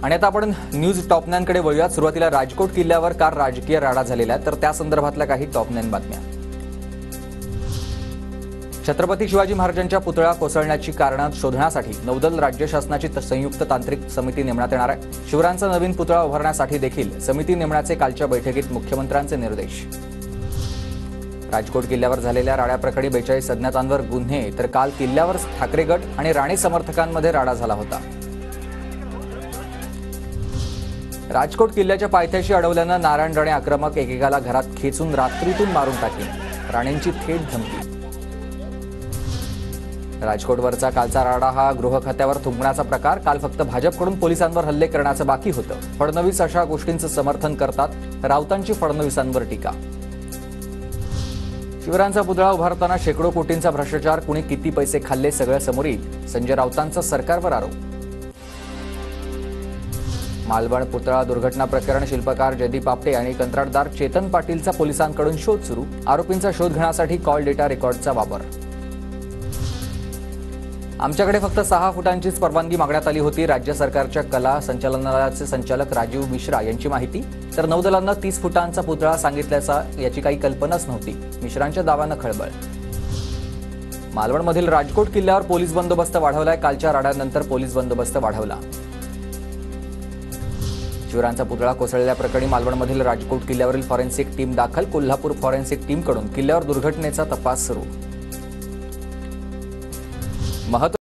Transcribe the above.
आणि आता आपण न्यूज टॉप 9 कडे वळूयात। सुरुवातीला राजकोट किल्ल्यावर कार राजकीय राडा झालेला आहे, तर त्या संदर्भातल्या काही टॉप 9 बातम्या। छत्रपती शिवाजी महाराजांच्या पुतळा कोसळण्याची कारणं शोधण्यासाठी नौदल राज्य शासनाची संयुक्त तांत्रिक समिती नेमण्यात येणार आहे। शिवरायांचा नवीन पुतळा उभारण्यासाठी देखील समिती नेमण्याचे कालच्या बैठकीत मुख्यमंत्र्यांचे निर्देश। राजकोट किल्ल्यावर झालेल्या राड्याप्रकरणी 42 अज्ञातांवर गुन्हे, तर काल किल्ल्यावर ठाकरे गट आणि राणे समर्थकांमध्ये राडा झाला होता। राजकोट किल्ल्याच्या पायथ्याशी अडवल्यानं नारायण राणे आक्रमक, एकेकाला घरात खेचून रात्रीतून मारून टाकले, राणेंची थेट धमकी। राजकोटवरचा कालचा राडा हा गृह खात्यावर थुंकण्याचा प्रकार। काल फक्त भाजपकडून पोलिसांवर हल्ले करण्याचं बाकी होतं। फडणवीस अशा गोष्टींचं समर्थन करतात, राऊतांची फडणवीसांवर टीका। शिवरायांचा पुतळा उभारताना शेकडो कोटींचा भ्रष्टाचार, कुणी किती पैसे खाल्ले सगळं समोर येईल, संजय राऊतांचा सरकारवर आरोप। मालवण पुतळा दुर्घटना प्रकरण, शिल्पकार जयदीप आपटे आणि कंत्राटदार चेतन पाटीलचा पोलिसांकडून शोध सुरू। आरोपींचा शोध घेण्यासाठी कॉल डेटा रेकॉर्डचा वापर। आमच्याकडे फक्त 6 फुटांचीच परवानगी मागण्यात आली होती, राज्य सरकारच्या कला संचालनालयाचे संचालक राजीव मिश्रा यांची माहिती। तर नौदलांना 30 फुटांचा पुतळा सांगितल्याचा याची काही कल्पनाच नव्हती, मिश्रांच्या दाव्यानं खळबळ। मालवणमधील राजकोट किल्ल्यावर पोलीस बंदोबस्त वाढवलाय, कालच्या राड्यानंतर पोलीस बंदोबस्त वाढवला। शिवरायांचा पुतळा कोसळल्याप्रकरणी मालवणमधील राजकोट किल्ल्यावरील फॉरेन्सिक टीम दाखल, कोल्हापूर फॉरेन्सिक टीमकडून किल्ल्यावर दुर्घटनेचा तपास सुरू।